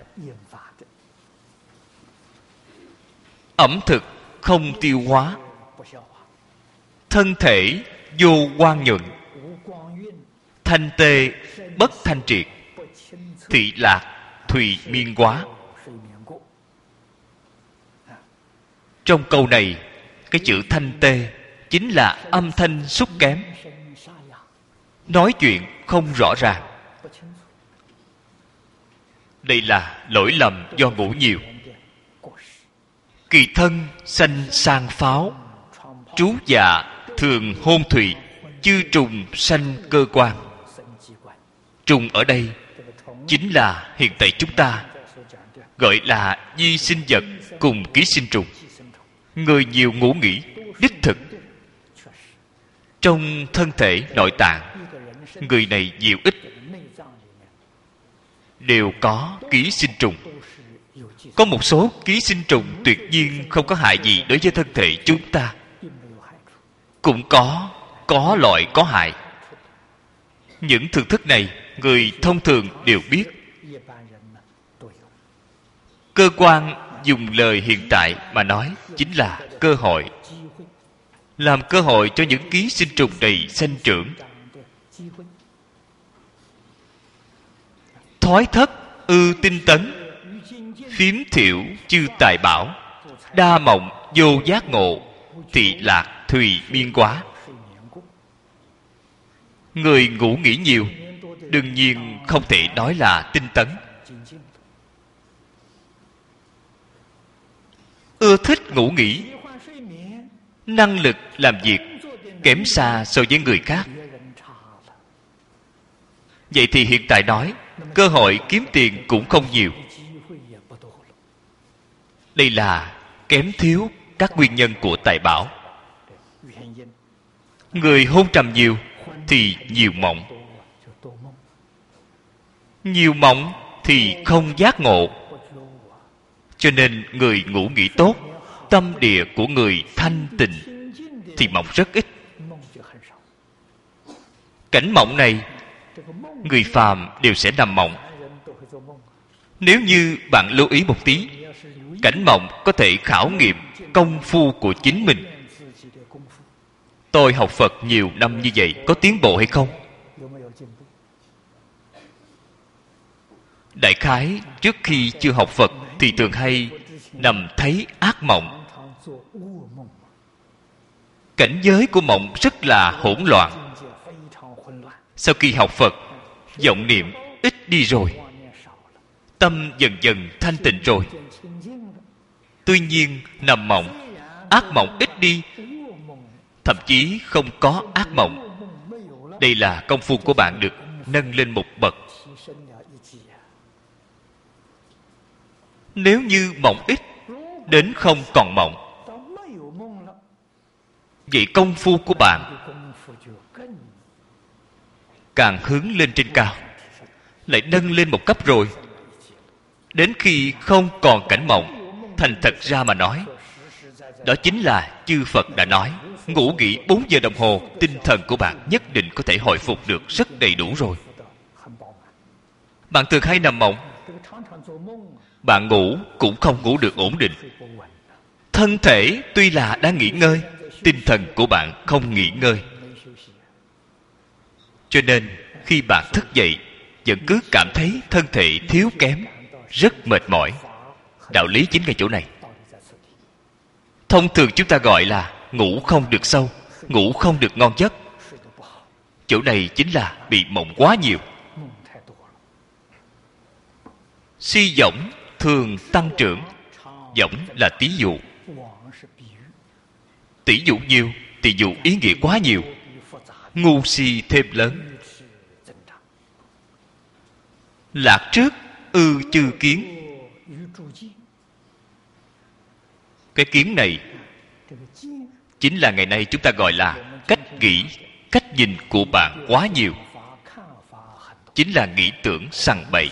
Ẩm thực không tiêu hóa, thân thể vô quang nhuận, thanh tê bất thanh triệt, thị lạc thùy miên quá. Trong câu này, cái chữ thanh tê chính là âm thanh xúc kém, nói chuyện không rõ ràng. Đây là lỗi lầm do ngủ nhiều. Kỳ thân sanh sang pháo, trú dạ thường hôn thủy, chư trùng sanh cơ quan. Trùng ở đây chính là hiện tại chúng ta gọi là di sinh vật cùng ký sinh trùng. Người nhiều ngủ nghỉ, đích thực trong thân thể nội tạng người này nhiều ít đều có ký sinh trùng. Có một số ký sinh trùng tuyệt nhiên không có hại gì đối với thân thể chúng ta. Cũng có loại có hại. Những thưởng thức này người thông thường đều biết. Cơ quan dùng lời hiện tại mà nói chính là cơ hội, làm cơ hội cho những ký sinh trùng này sanh trưởng. Thoái thất ư tinh tấn, phiếm thiểu chư tài bảo, đa mộng vô giác ngộ, thị lạc thùy miên quá. Người ngủ nghỉ nhiều đương nhiên không thể nói là tinh tấn. Ưa thích ngủ nghỉ, năng lực làm việc kém xa so với người khác. Vậy thì hiện tại nói cơ hội kiếm tiền cũng không nhiều. Đây là kém thiếu các nguyên nhân của tài bảo. Người hôn trầm nhiều thì nhiều mộng, nhiều mộng thì không giác ngộ. Cho nên người ngủ nghỉ tốt, tâm địa của người thanh tịnh thì mộng rất ít. Cảnh mộng này người phàm đều sẽ nằm mộng. Nếu như bạn lưu ý một tí, cảnh mộng có thể khảo nghiệm công phu của chính mình. Tôi học Phật nhiều năm như vậy, có tiến bộ hay không? Đại khái trước khi chưa học Phật thì thường hay nằm thấy ác mộng. Cảnh giới của mộng rất là hỗn loạn. Sau khi học Phật, vọng niệm ít đi rồi, tâm dần dần thanh tịnh rồi. Tuy nhiên nằm mộng, ác mộng ít đi, thậm chí không có ác mộng. Đây là công phu của bạn được nâng lên một bậc. Nếu như mộng ít đến không còn mộng, vậy công phu của bạn càng hướng lên trên cao, lại nâng lên một cấp rồi. Đến khi không còn cảnh mộng, thành thật ra mà nói, đó chính là chư Phật đã nói, ngủ nghỉ 4 giờ đồng hồ, tinh thần của bạn nhất định có thể hồi phục được rất đầy đủ rồi. Bạn thường hay nằm mộng, bạn ngủ cũng không ngủ được ổn định. Thân thể tuy là đang nghỉ ngơi, tinh thần của bạn không nghỉ ngơi. Cho nên khi bạn thức dậy vẫn cứ cảm thấy thân thể thiếu kém, rất mệt mỏi. Đạo lý chính ngay chỗ này. Thông thường chúng ta gọi là ngủ không được sâu, ngủ không được ngon giấc. Chỗ này chính là bị mộng quá nhiều. Si võng thường tăng trưởng. Võng là tỷ dụ. Tỷ dụ nhiều, tỷ dụ ý nghĩa quá nhiều, ngu si thêm lớn. Lạc trước ư chư kiến. Cái kiến này chính là ngày nay chúng ta gọi là cách nghĩ, cách nhìn của bạn quá nhiều. Chính là nghĩ tưởng sằng bậy.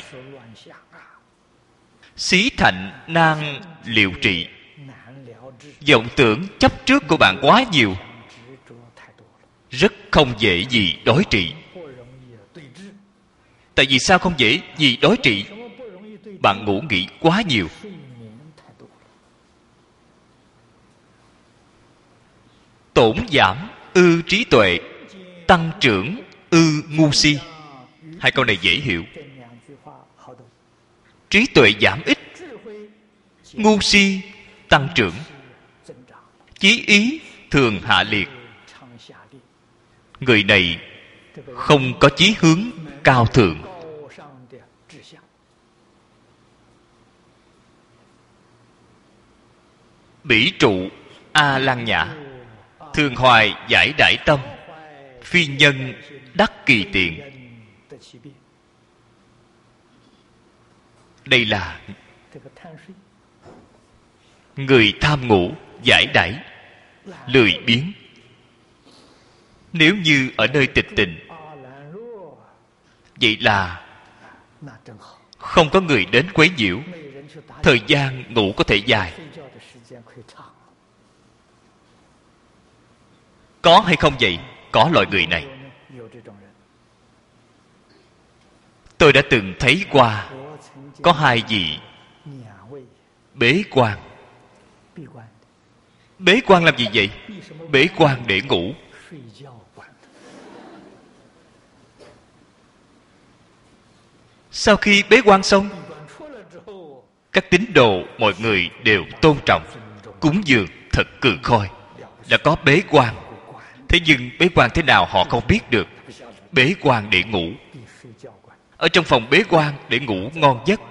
Xí thạnh nan liệu trị. Vọng tưởng chấp trước của bạn quá nhiều, rất không dễ gì đối trị. Tại vì sao không dễ gì đối trị? Bạn ngủ nghỉ quá nhiều. Tổn giảm ư trí tuệ, tăng trưởng ư ngu si. Hai câu này dễ hiểu. Trí tuệ giảm ít, ngu si tăng trưởng, chí ý thường hạ liệt. Người này không có chí hướng cao thượng. Bỉ trụ A Lăng Nhã, thường hoài giải đãi tâm, phi nhân đắc kỳ tiện. Đây là người tham ngủ, giải đãi, lười biếng. Nếu như ở nơi tịch tịnh, vậy là không có người đến quấy nhiễu, thời gian ngủ có thể dài. Có hay không vậy? Có loại người này. Tôi đã từng thấy qua có hai vị bế quan. Bế quan làm gì vậy? Bế quan để ngủ. Sau khi bế quan xong, các tín đồ mọi người đều tôn trọng, cúng dường thật cừ khôi. Đã có bế quan, thế nhưng bế quan thế nào họ không biết được. Bế quan để ngủ, ở trong phòng bế quan để ngủ ngon giấc.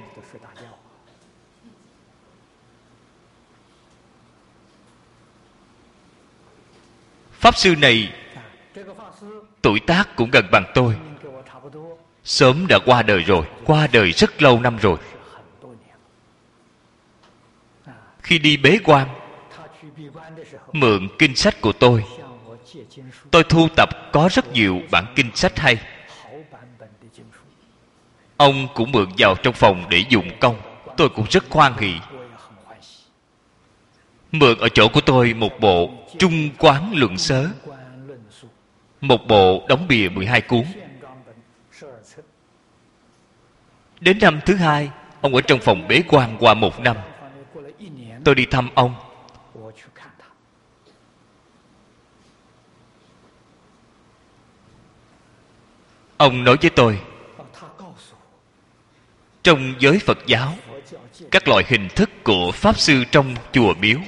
Pháp sư này tuổi tác cũng gần bằng tôi, sớm đã qua đời rồi, qua đời rất lâu năm rồi. Khi đi bế quan, mượn kinh sách của tôi thu tập có rất nhiều bản kinh sách hay. Ông cũng mượn vào trong phòng để dụng công. Tôi cũng rất hoan hỉ. Mượn ở chỗ của tôi một bộ Trung Quán Luận Sớ, một bộ đóng bìa 12 cuốn. Đến năm thứ hai, ông ở trong phòng bế quan qua 1 năm. Tôi đi thăm ông. Ông nói với tôi, trong giới Phật giáo, các loại hình thức của Pháp sư trong chùa miếu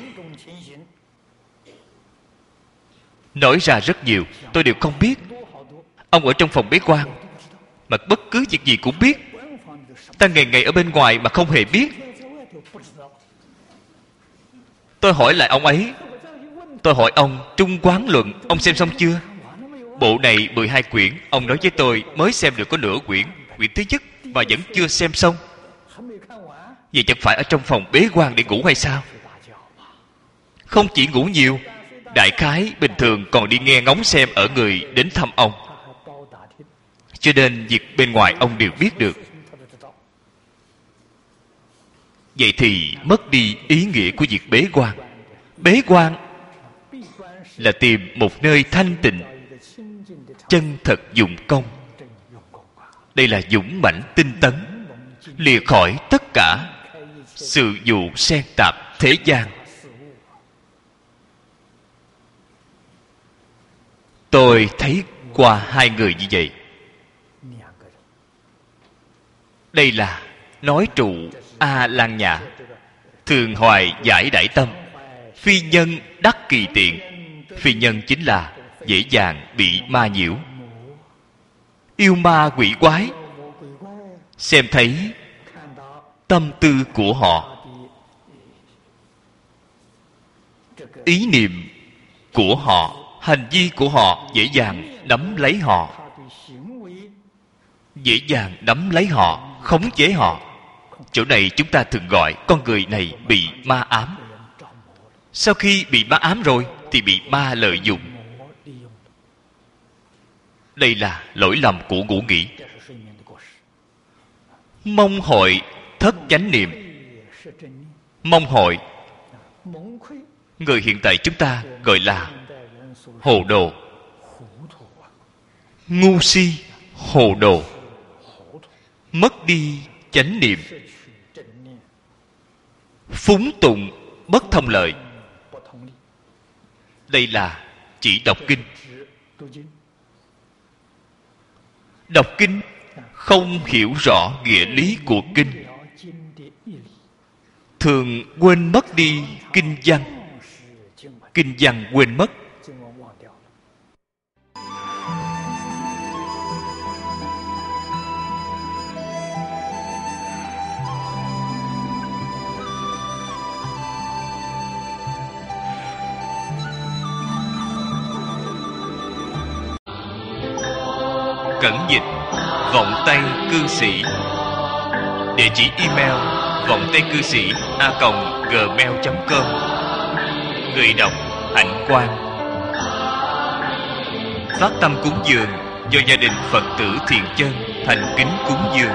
nói ra rất nhiều, tôi đều không biết. Ông ở trong phòng bế quan mà bất cứ việc gì cũng biết. Ta ngày ngày ở bên ngoài mà không hề biết. Tôi hỏi lại ông ấy. Tôi hỏi ông Trung Quán Luận, ông xem xong chưa? Bộ này 12 quyển, ông nói với tôi mới xem được có nửa quyển, quyển thứ nhất, mà vẫn chưa xem xong. Vậy chẳng phải ở trong phòng bế quan để ngủ hay sao? Không chỉ ngủ nhiều, đại khái bình thường còn đi nghe ngóng xem ở người đến thăm ông. Cho nên việc bên ngoài ông đều biết được. Vậy thì mất đi ý nghĩa của việc bế quan. Bế quan là tìm một nơi thanh tịnh, chân thật dụng công. Đây là dũng mãnh tinh tấn, lìa khỏi tất cả sự vụ xen tạp thế gian. Tôi thấy qua hai người như vậy. Đây là nói trụ A Lăng Nhã, thường hoài giải đãi tâm, phi nhân đắc kỳ tiện. Phi nhân chính là dễ dàng bị ma nhiễu, yêu ma quỷ quái, xem thấy tâm tư của họ, ý niệm của họ, hành vi của họ dễ dàng nắm lấy họ, dễ dàng nắm lấy họ, khống chế họ. Chỗ này chúng ta thường gọi con người này bị ma ám. Sau khi bị ma ám rồi thì bị ma lợi dụng. Đây là lỗi lầm của ngũ nghĩ. Mông hội thất chánh niệm. Mông hội, người hiện tại chúng ta gọi là hồ đồ, ngu si, hồ đồ, mất đi chánh niệm, phúng tụng bất thông lợi. Đây là chỉ đọc kinh. Đọc kinh không hiểu rõ nghĩa lý của kinh, thường quên mất đi kinh văn. Kinh văn quên mất. Cẩn dịch vọng tây cư sĩ. Địa chỉ email vọng tây cư sĩ @gmail.com. Người đọc Hạnh Quang. Phát tâm cúng dường do gia đình Phật tử Thiện Chân thành kính cúng dường.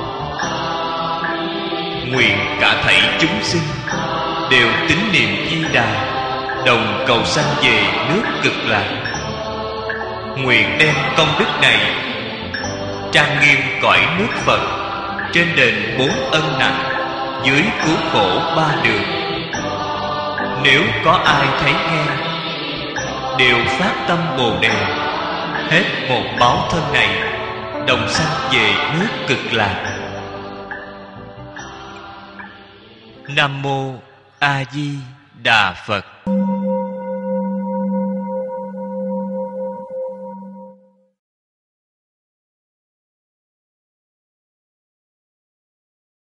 Nguyện cả thảy chúng sinh đều tín niệm Di Đà, đồng cầu sanh về nước Cực Lạc. Nguyện đem công đức này trang nghiêm cõi nước Phật, trên đền 4 ân nặng, dưới cứu khổ 3 đường. Nếu có ai thấy nghe, đều phát tâm Bồ Đề, hết một báo thân này, đồng sanh về nước Cực Lạc. Nam mô A Di Đà Phật.